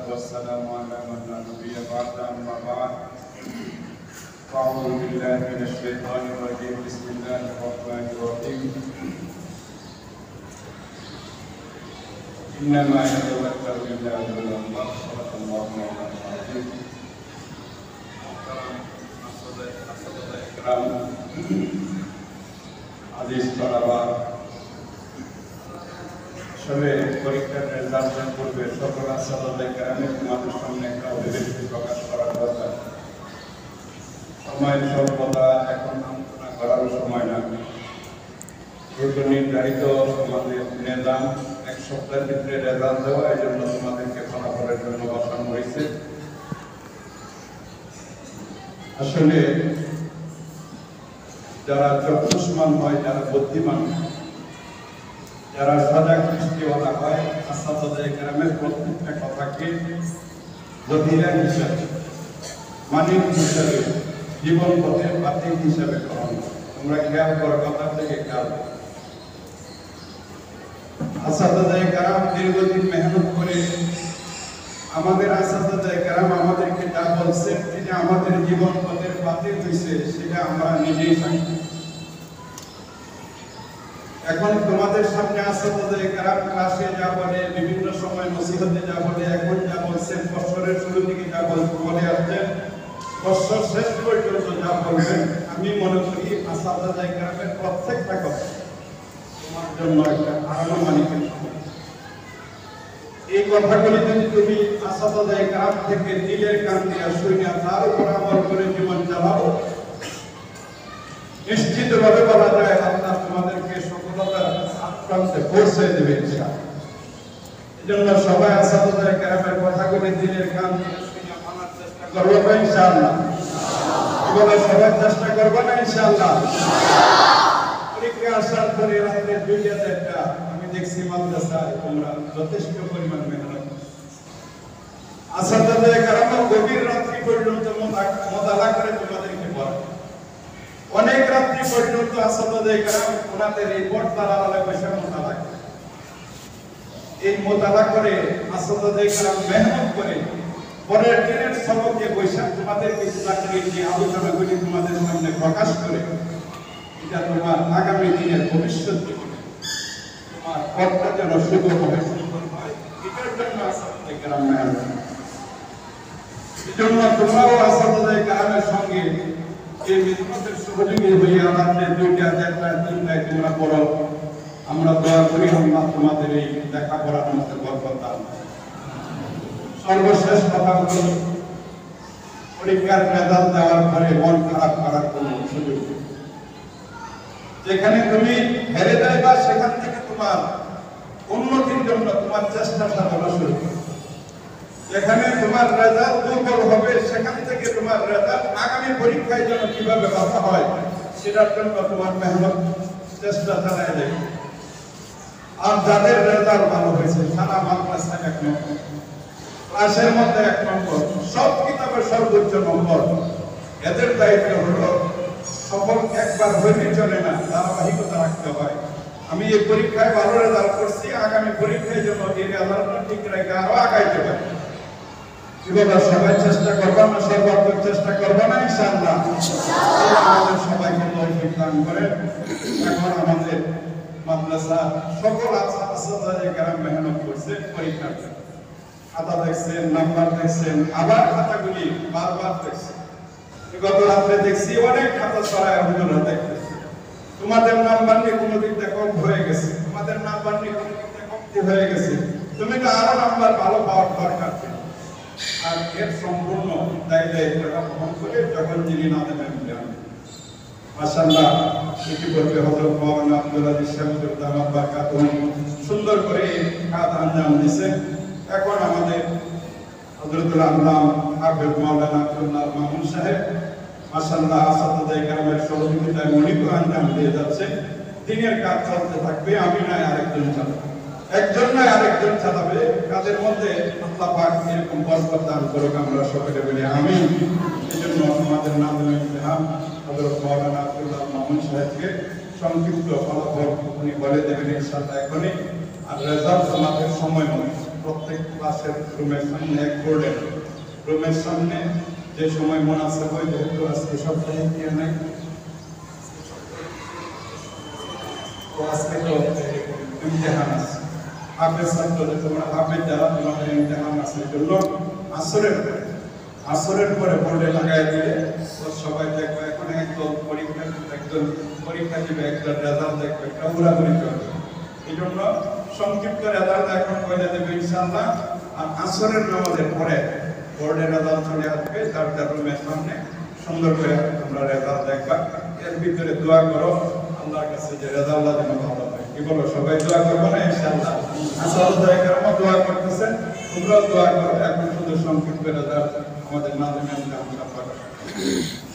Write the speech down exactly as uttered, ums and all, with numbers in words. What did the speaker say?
والسلام على من لا نبي بعد أما بعد أعوذ بالله من الشيطان الرجيم بسم الله الرحمن الرحيم إنما يتذكر بالله أولو الألباب صدق الله مولانا العظيم الكرام عزيز طلبة সবে পরীক্ষার রেজাল্টের পূর্বে সকল আসাদায়ে কেরামের তোমাদের সামনে একটা অভিব্যক্তি প্রকাশ করার কথা। সময়ের স্বল্পতা, এখন আলোচনা করার সময় না। যেহেতু নির্ধারিত আমাদের নিজাম এক সপ্তাহের ভিতরে রেজাল্ট দেওয়া, এই জন্য তোমাদেরকে ফলাফলের জন্য বসানো হয়েছে। আসলে যারা যত্নশীল হয়, যারা বুদ্ধিমান, যারা সজাগ দৃষ্টিওয়ালা হয়, আসাদায়ে কেরামের প্রত্যেকটা কথাকে জটিলা হিসাবে, মানিক হিসাবে, জীবন পথের বাতিক হিসাবে গ্রহণ করে। তোমরা খেয়াল করো, কথা থেকে খেয়াল করো। আসাদায়ে কেরাম দীর্ঘদিন মেহনত করে আমাদের আসাদায়ে কেরাম আমাদেরকে যা বলছে, এটা আমাদের জীবন পথের বাতিক হয়েছে, সেটা আমরা নিজেই সাক্ষী। এখন তোমাদের সামনে আসাদায়ে কেরাম ক্লাসে যা বলে, বিভিন্ন সময় নসিহতে যা বলে, এখন যা বলছেন, বছরের শুরু থেকে যা বলে আসছেন, বছর শেষ পর্যন্ত যা বলবেন, আমি মনে করি আসাদায়ে কেরামের প্রত্যেকটা কথা তোমার জন্য একটা আরামানিকের সময়। এই কথাগুলি যদি তুমি আসাদায়ে কেরাম থেকে দিলের কান দিয়ে শুনে তার উপর আমল করে জীবন চালাও, নিশ্চিতভাবে বলা যায় আল্লাহ তোমাদেরকে সফলতার প্রান্তে পৌঁছে দেবে ইনশাআল্লাহ। এজন্য সবাই আসাদায়ে কেরামের কথাগুলি দিলের কান দিয়ে শুনে মানার চেষ্টা করব না ইনশাআল্লাহ। বলে সবাই চেষ্টা করব না ইনশাআল্লাহ। পরীক্ষা আসার পরে রাতে দুইটা চারটা আমি দেখছি মাদ্রাসায় তোমরা যথেষ্ট পরিমাণ মেহনত আসাদায়ে কেরাম গভীর রাত্রি পর্যন্ত মোতালা করে তোমাদেরকে পড়ায়। অনেক রাত্রি পর্যন্ত আসাদায়ে কেরাম ওনাদের এই পর্দার আড়ালে বসে মোতালা করে। এই মোতালা করে আসাদায়ে কেরাম মেহনত করে পরের দিনের সবকে বৈশা তোমাদের কিছু চাকরি নিয়ে আলোচনা করে তোমাদের সামনে প্রকাশ করে, এটা তোমার আগামী দিনের ভবিষ্যৎ জীবনে তোমার পথটা যেন সুগম হয়, সুন্দর হয়, এটার জন্য আসাদায়ে কেরাম মেহনত। এজন্য তোমরাও আসাদায়ে কেরামের সঙ্গে এই মিজমতের সহযোগী হইয়া রাত্রে দুইটা চারটা তিনটায় তোমরা পড়ো। আমরা দোয়া করি আল্লাহ তোমাদের এই লেখাপড়ার মধ্যে বরকত দান। সর্বশেষ কথা হলো, পরীক্ষার রেজাল্ট দেওয়ার পরে মন খারাপ করার কোনো সুযোগ নেই। যেখানে তুমি হেরে যাইবা, সেখান থেকে তোমার উন্নতির জন্য তোমার চেষ্টা সাধনা শুরু করো। যেখানে তোমার রেজাল্ট দুর্বল হবে, সেখান থেকে তোমার রেজাল্ট আগামী পরীক্ষায় যেন কিভাবে বাঁচা হয়, সেটার জন্য তোমার মেহনত চেষ্টা চালায় যাবে। আর যাদের রেজাল্ট ভালো হয়েছে, সারা মাদ্রাসায় এক নম্বর, ক্লাসের মধ্যে এক নম্বর, সব কিতাবের সর্বোচ্চ নম্বর, এদের দায়িত্ব হলো সফল একবার হইলে চলে না, ধারাবাহিকতা রাখতে হয়। আমি এই পরীক্ষায় ভালো রেজাল্ট করছি, আগামী পরীক্ষায় যেন এই রেজাল্টটা ঠিক রেখে আরো আগাইতে পারি। সবাই চেষ্টা করবো না, সর্বাত্মক চেষ্টা করবো না ইনশাআল্লাহ। আমাদের সবাইকে তৌফিক দান করেন। এখন আমাদের মাদ্রাসা সকল আসাদায়ে কেরাম মেহনত করছে পরীক্ষার জন্য। খাতা দেখছেন, নাম্বার দেখছেন, আবার খাতাগুলি বারবার দেখছেন। গত রাত্রে দেখছি অনেক খাতা ছড়ায় হুজুররা দেখতেছে। তোমাদের নাম্বার নিয়ে কোনো দিক দিয়ে কম হয়ে গেছে, তোমাদের নাম্বার নিয়ে কোনো দিক দিয়ে কমতি হয়ে গেছে, তুমি তো আরো নাম্বার ভালো পাওয়ার দরকার ছিল। আর এর সম্পূর্ণ দায়িত্বটা বহন করে যখন যিনি না দেবেন মাশাআল্লাহ, ইতিপূর্বে হযরত মাওলানা আব্দুল আজিজ সাহেব দামাত বারাকাতুহু সুন্দর করে কাজ আঞ্জাম দিয়েছেন। এখন আমাদের হযরতুল আল্লাহ হাফেজ মাওলানা আব্দুল্লাহ মামুন সাহেব মাশাআল্লাহ আসাদায়ে কেরামের সহযোগিতায় মনিক আঞ্জাম দিয়ে যাচ্ছে। দিনের কাজ চলতে থাকবে, আমি নয় আরেকজন চালাবে, একজন নয় আরেকজন চালাবে। কাজের মধ্যে আল্লাহ পাক এরকম বরকত দান করুক, আমরা সকলে বলি আমিন। এজন্য আমাদের নাজমুল ইসলাম হযরত মাওলানা আব্দুল্লাহ মামুন সাহেবকে সংক্ষিপ্ত ফলাফল উনি বলে দেবেন ইনশাআল্লাহ এখনই। আর রেজাল্ট আমাদের সময় নয়, প্রত্যেক ক্লাসের রুমের সামনে এক বোর্ডের রুমের সামনে যে সময় মুনাসাব হয়, যেহেতু আজকে সপ্তাহে কি নাই, তো আজকে তো ইমতিহান আছে, হাফেজ ছাত্রদের তোমরা হাফেজ যারা তোমাদের ইমতিহান আছে, জন্য আসরের পরে আসরের পরে বোর্ডে লাগাই দিলে সবাই দেখবে। এখন একদম পরীক্ষা একজন পরীক্ষা দিবে, একটা রেজাল্ট দেখবে, একটা উড়াউড়ি করবে। এই জন্য সংক্ষিপ্ত রেজাল্ট এখন কইলে দেবে ইনশাআল্লাহ। আর আসরের নামাজের পরে বোর্ডের রেজাল্ট চলে আসবে, তার তার রুমের সামনে সুন্দর করে তোমরা রেজাল্ট দেখবা। এর ভিতরে দোয়া করো আল্লাহর কাছে যে রেজাল্ট যেন ভালো হয়। কি বলো, সবাই দোয়া করবো না ইনশাআল্লাহ? আসল জায়গায় দোয়া করতেছেন, তোমরাও দোয়া করো। এখন শুধু সংক্ষিপ্ত রেজাল্ট আমাদের মাধ্যমে আমরা